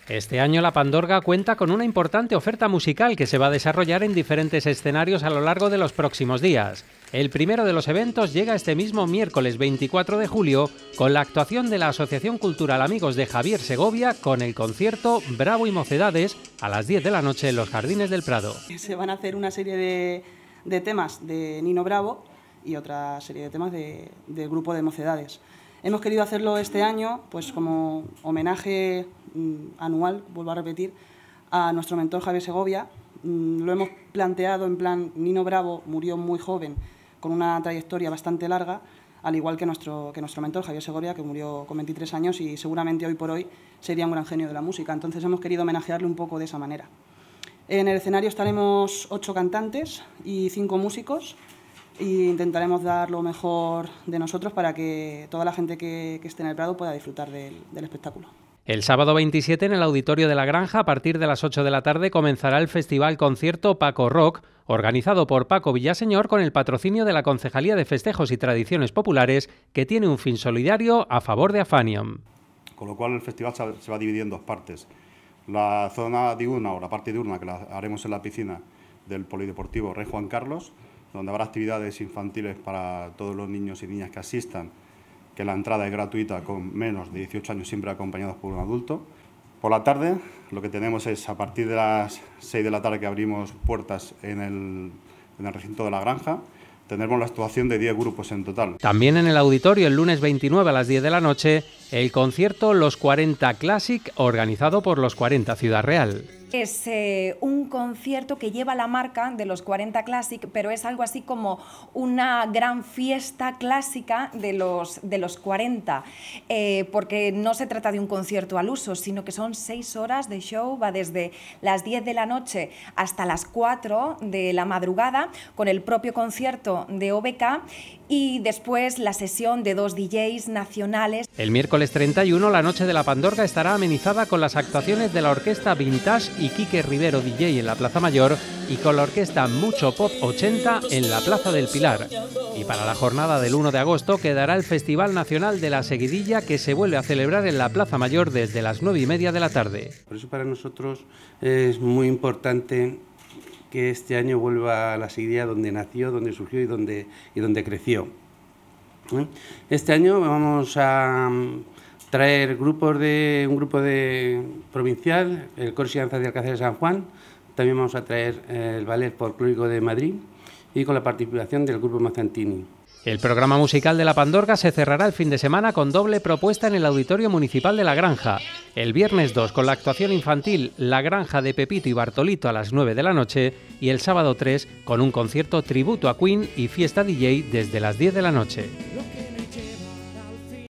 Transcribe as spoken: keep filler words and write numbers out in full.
Este año la Pandorga cuenta con una importante oferta musical que se va a desarrollar en diferentes escenarios a lo largo de los próximos días. El primero de los eventos llega este mismo miércoles veinticuatro de julio con la actuación de la Asociación Cultural Amigos de Javier Segovia con el concierto Bravo y Mocedades a las diez de la noche en los Jardines del Prado. Se van a hacer una serie de, de temas de Nino Bravo y otra serie de temas de, del grupo de Mocedades. Hemos querido hacerlo este año pues como homenaje mmm, anual, vuelvo a repetir, a nuestro mentor Javier Segovia. Mmm, lo hemos planteado en plan, Nino Bravo murió muy joven, con una trayectoria bastante larga, al igual que nuestro, que nuestro mentor Javier Segovia, que murió con veintitrés años y seguramente hoy por hoy sería un gran genio de la música. Entonces hemos querido homenajearle un poco de esa manera. En el escenario estaremos ocho cantantes y cinco músicos, e intentaremos dar lo mejor de nosotros para que toda la gente que, que esté en el Prado pueda disfrutar del, del espectáculo. El sábado veintisiete en el Auditorio de la Granja, a partir de las ocho de la tarde, comenzará el Festival Concierto Paco Rock, organizado por Paco Villaseñor con el patrocinio de la Concejalía de Festejos y Tradiciones Populares, que tiene un fin solidario a favor de Afaniam. Con lo cual el festival se va a dividir en dos partes. La zona diurna o la parte diurna, que la haremos en la piscina del Polideportivo Rey Juan Carlos, donde habrá actividades infantiles para todos los niños y niñas que asistan, que la entrada es gratuita con menos de dieciocho años, siempre acompañados por un adulto. Por la tarde lo que tenemos es, a partir de las seis de la tarde que abrimos puertas en el, en el recinto de la Granja, tendremos la actuación de diez grupos en total. También en el auditorio, el lunes veintinueve a las diez de la noche, el concierto Los cuarenta Classic, organizado por Los cuarenta Ciudad Real. Es eh, un concierto que lleva la marca de Los cuarenta Classic, pero es algo así como una gran fiesta clásica de los, de los cuarenta, eh, porque no se trata de un concierto al uso, sino que son seis horas de show, va desde las diez de la noche hasta las cuatro de la madrugada, con el propio concierto de O B K y después la sesión de dos D Js nacionales. El miércoles treinta y uno, la noche de la Pandorga estará amenizada con las actuaciones de la orquesta Vintage y Quique Rivero D J en la Plaza Mayor y con la orquesta Mucho Pop ochenta en la Plaza del Pilar. Y para la jornada del uno de agosto quedará el Festival Nacional de la Seguidilla, que se vuelve a celebrar en la Plaza Mayor desde las nueve y media de la tarde. Por eso para nosotros es muy importante que este año vuelva a la Seguidilla donde nació, donde surgió y donde, y donde creció. Este año vamos a traer grupos de un grupo de provincial, el Coro y Danzas de Alcázar de San Juan, también vamos a traer el Ballet Folclórico de Madrid y con la participación del grupo Mazzantini. El programa musical de la Pandorga se cerrará el fin de semana con doble propuesta en el Auditorio Municipal de La Granja. El viernes dos con la actuación infantil La Granja de Pepito y Bartolito a las nueve de la noche y el sábado tres con un concierto tributo a Queen y fiesta D J desde las diez de la noche.